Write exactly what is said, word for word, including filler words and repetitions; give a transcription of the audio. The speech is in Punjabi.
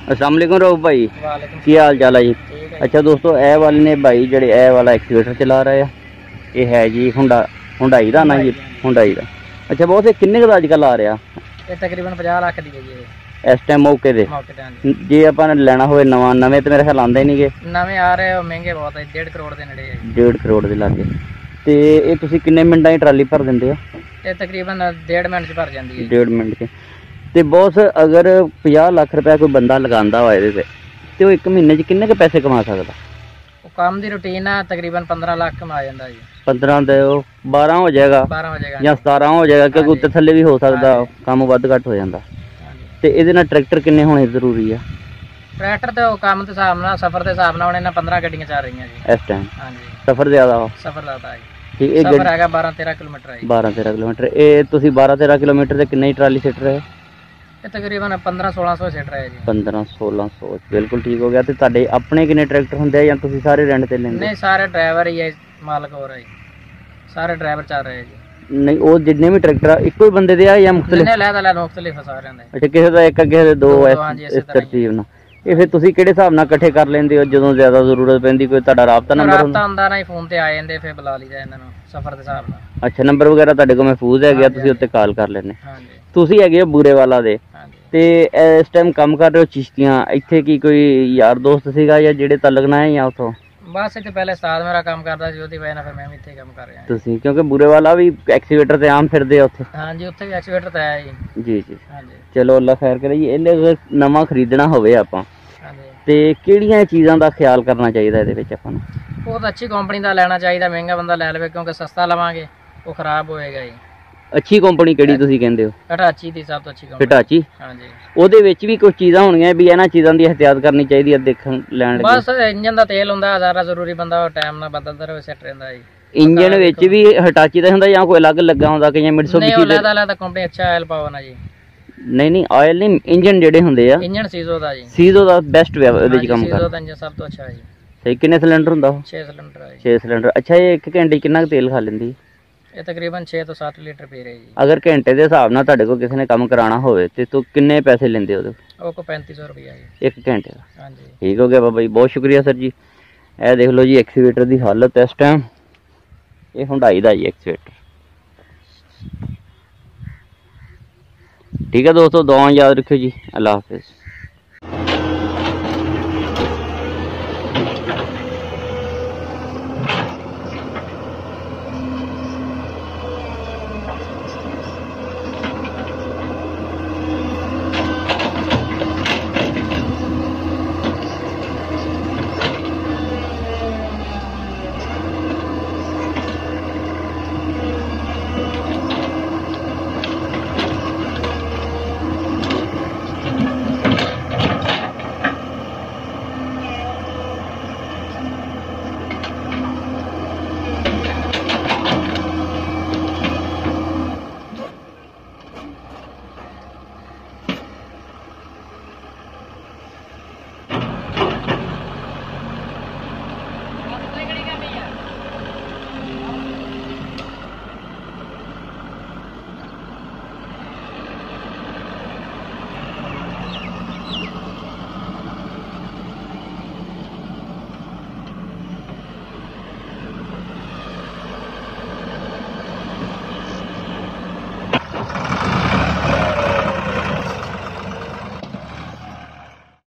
अस्सलाम वालेकुम रऊफ भाई, वालेकुम की हाल चाल है जी। ठीक है। अच्छा दोस्तों, ए वाले ने भाई जड़े ए वाला एक्सीवेटर चला रहे हैं, ये है जी हुंडा हुंडाई का ना जी, हुंडाई का। अच्छा बहुत किन्ने का अजकल आ रहा? ये तकरीबन पचास लाख दी है जी इस टाइम मौके दे। मौके ते। हाँ जी। जे अपन लेना होवे नवा, नवे तो मेरे ख्याल आंदे ही नहीं गे। नवे आ रहे हो महंगे बहुत है, डेढ़ करोड़ के नेड़े है। डेढ़ करोड़ के लागे। ते ये तुसी किन्ने मिनटां च ट्राली भर दिंदे हो? ये तकरीबन डेढ़ मिनट च भर जाती है। डेढ़ मिनट च। ते बॉस अगर पचास लाख रुपया कोई बंदा लगांदा होए इहदे ते ते वो एक महीने च किन्ने के पैसे कमा सकदा? वो काम दी रूटीन है, तकरीबन पंद्रह लाख कमा जाता जी। पंद्रह दे बारह हो जाएगा बारह हो जाएगा या सतारह हो जाएगा, क्योंकि उत्ते थल्ले भी हो सकदा, काम वध घट हो जांदा। ते इहदे नाल ट्रैक्टर किन्ने होने जरूरी है? ट्रैक्टर तो काम के हिसाब नाल, सफर के हिसाब नाल इन्हां पंद्रह गड्डियां चल रही जी इस टाइम। हाँ जी। सफर ज्यादा हो? सफर ज़्यादा है ठीक जी। सफर हैगा बारह तेरह किलोमीटर है। बारह तेरह किलोमीटर। ये तुसी बारह तेरह किलोमीटर से किन्ने ट्राली सिट रहे? ये तकरीबन पंद्रह सोलह सौ सीट रहे जी। पंद्रह सोलह सौ बिल्कुल ठीक हो गया। तो तुहाडे अपने किन्ने ट्रैक्टर होंदे या तुसी सारे रेंट ते लेंदे? नहीं, सारे ड्राइवर ही है, मालक हो रहे सारे ड्राइवर चल रहे जी। नहीं वो जिन्ने भी ट्रैक्टर आ इक्को ही बंदे दे आ या मुख्तलिफ? नहीं लैदा लैदा मुख्तलिफ सारे दे। अच्छा, किसी दा एक किसी दे दो, दो, इस, हाँ जी, इस इस तरह तरतीब नाल। ये फिर तुसी किहड़े हिसाब नाल इकट्ठे कर लेंदे हो ਜਦੋਂ ਜ਼ਿਆਦਾ ਜ਼ਰੂਰਤ ਪੈਂਦੀ? ਕੋਈ ਤੁਹਾਡਾ ਰਾਬਤਾ ਨੰਬਰ ਰਾਬਤਾ ਹੁੰਦਾ ਨਾ, ਫੋਨ ਤੇ ਆ ਜਾਂਦੇ, ਫਿਰ ਬੁਲਾ ਲਈਦਾ ਇਹਨਾਂ ਨੂੰ ਸਫਰ ਦੇ ਹਿਸਾਬ ਨਾਲ। ਅੱਛਾ, ਨੰਬਰ ਵਗੈਰਾ ਤੁਹਾਡੇ ਕੋਲ ਮਹਿਫੂਜ਼ ਹੈ ਗਿਆ, ਤੁਸੀਂ ਉੱਤੇ ਕਾਲ ਕਰ ਲੈਣੇ। ਹਾਂਜੀ। ਤੁਸੀਂ ਹੈਗੇ ਹੋ ਬੂਰੇਵਾਲਾ ਦੇ ਹਾਂਜੀ। ਤੇ ਇਸ ਟਾਈਮ ਕੰਮ ਕਰ ਰਹੇ ਹੋ ਚਿਸ਼ਤੀਆਂ, ਇੱਥੇ ਕੀ ਕੋਈ ਯਾਰ ਦੋਸਤ ਸੀਗਾ ਜਾਂ ਜਿਹੜੇ ਤਾਲਕ ਨਾ ਹੈ ਜਾਂ ਉਥੋਂ? ਬਸ ਇੱਥੇ ਪਹਿਲੇ ਉਸਤਾਦ ਮੇਰਾ ਕੰਮ ਕਰਦਾ ਸੀ, ਉਹਦੀ ਵਜ੍ਹਾ ਨਾਲ ਫਿਰ ਮੈਂ ਵੀ ਇੱਥੇ ਕੰਮ ਕਰ ਰਿਹਾ। ਤੁਸੀਂ ਕਿਉਂਕਿ ਬੂਰੇਵਾਲਾ ਵੀ ਐਕਸੀਵੇਟਰ ਤੇ ਆਮ ਫਿਰਦੇ ਆ ਉੱਥੇ। ਹਾਂਜੀ, ਉੱਥੇ ਵੀ ਐਕਸੀਵੇਟਰ ਤੇ ਆਇਆ ਜੀ। ਜੀ ਜੀ। ਹਾਂਜੀ। ਚਲੋ ਅੱਲਾ ਖੈਰ ਕਰੇ ਜੀ। ਇਹਨੇ ਅਗਰ ਨਵਾਂ ਖਰੀਦਣਾ ਹੋਵੇ ਆਪਾਂ ਹਾਂਜੀ, ਤੇ ਕਿਹੜੀਆਂ ਚੀਜ਼ਾਂ ਦਾ ਖਿਆਲ ਕਰਨਾ ਚਾਹੀਦਾ ਇਹਦੇ ਵਿੱਚ ਆਪਾਂ ਨੂੰ? ਬਹੁਤ ਅੱਛੀ ਕੰਪਨੀ ਦਾ ਲੈਣਾ ਚਾਹੀਦਾ, ਮਹਿੰਗਾ ਬੰਦਾ ਲੈ ਲਵੇ, ਕਿਉਂਕਿ ਸਸਤਾ ਲਵਾਂਗੇ ਉਹ ਖਰਾਬ ਹੋਏਗਾ ਜੀ। ਅੱਛੀ ਕੰਪਨੀ ਕਿਹੜੀ ਤੁਸੀਂ ਕਹਿੰਦੇ ਹੋ? ਹਿਟਾਚੀ ਦੀ ਸਭ ਤੋਂ ਅੱਛੀ ਕੰਪਨੀ। ਹਿਟਾਚੀ? ਹਾਂਜੀ। ਉਹਦੇ ਵਿੱਚ ਵੀ ਕੁਝ ਚੀਜ਼ਾਂ ਹੋਣਗੀਆਂ ਵੀ ਇਹਨਾਂ ਚੀਜ਼ਾਂ ਦੀ ਇਹਤਿਆਤ ਕਰਨੀ ਚਾਹੀਦੀ ਹੈ ਦੇਖਣ ਲੈਣ ਲੱਗੇ? ਬਸ ਇੰਜਨ ਦਾ ਤੇਲ ਹੁੰਦਾ ਜ਼ਿਆਦਾ ਜ਼ਰੂਰੀ, ਬੰਦਾ ਟਾਈਮ ਨਾਲ ਬਦਲਦਾ ਰਹੇ, ਸੈੱਟ ਰਹਿੰਦਾ ਜੀ। ਇੰਜਨ ਵਿੱਚ ਵੀ ਹਿਟਾਚੀ ਦਾ ਹੁੰਦਾ ਜਾਂ ਕੋਈ ਅਲੱਗ ਲੱਗਾ ਹੁੰਦਾ ਕਿ ਜਾਂ ਮਿਟਸੂਬਿਸ਼ੀ? ਨਹੀਂ, ਉਹ ਲੈਦਾ ਲੈਦਾ ਕੰਪਨੀ ਅੱਛਾ ਆਇਲ ਪਾਓ ਨਾ ਜੀ। ਨਹੀਂ ਨਹੀਂ ਆਇਲ ਨਹੀਂ, ਇੰਜਨ ਜਿਹੜੇ ਹੁੰਦੇ ਆ। ਇੰਜਨ ਸੀਜ਼ੋ ਦਾ ਜੀ। ਸੀਜ਼ੋ ਦਾ ਬੈਸਟ ਉਹਦੇ ਵਿੱਚ ਕੰਮ ਸੀਜ਼ੋ ਕਰਦਾ। ਦਾ ਇੰਜਨ ਸਭ ਤੋਂ ਅੱਛਾ ਹੈ ਜੀ। ਸਹੀ। ਕਿੰਨੇ ਸਿਲੰਡਰ ਹੁੰਦਾ ਉਹ? ਛੇ ਸਿਲੰਡਰ ਹੈ ਜੀ। ਛੇ ਸਿਲੰਡਰ। ਅੱਛਾ, ਇਹ ਇੱਕ ਘੰਟੇ 'ਚ ਕਿੰਨਾ ਕੁ ਤੇਲ ਖਾ ਲੈਂਦੀ? ਇਹ ਤਕਰੀਬਨ ਛੇ ਤੋਂ ਸੱਤ ਲੀਟਰ ਪੀ ਰਹੀ ਜੀ। ਅਗਰ ਘੰਟੇ ਦੇ ਹਿਸਾਬ ਨਾਲ ਤੁਹਾਡੇ ਕੋਲ ਕਿਸੇ ਨੇ ਕੰਮ ਕਰਾਉਣਾ ਹੋਵੇ ਤੇ ਤੂੰ ਕਿੰਨੇ ਪੈਸੇ ਲੈਂਦੇ ਉਹਦੇ? ਉਹ ਕੋ ਪੈਂਤੀ ਸੌ ਰੁਪਇਆ ਜੀ ਇੱਕ ਘੰਟੇ ਦਾ। ਹਾਂਜੀ। ਠੀਕ ਹੋ ਗਿਆ ਬਾਬਾ ਜੀ, ਬਹੁਤ ਸ਼ੁਕਰੀਆ ਸਰ ਜੀ। ਇਹ ਦੇਖ ਲਓ ਜੀ ਐਕਸੀਵੇਟਰ ਦੀ ਹਾਲਤ ਇਸ ਟਾਈਮ। ਇਹ ਹੁੰਡਾਈ ਦਾ ਜੀ ਐਕਸੀਵੇਟਰ। ठीक है दोस्तों, दुआएं याद रखियो जी। अल्लाह हाफिज़।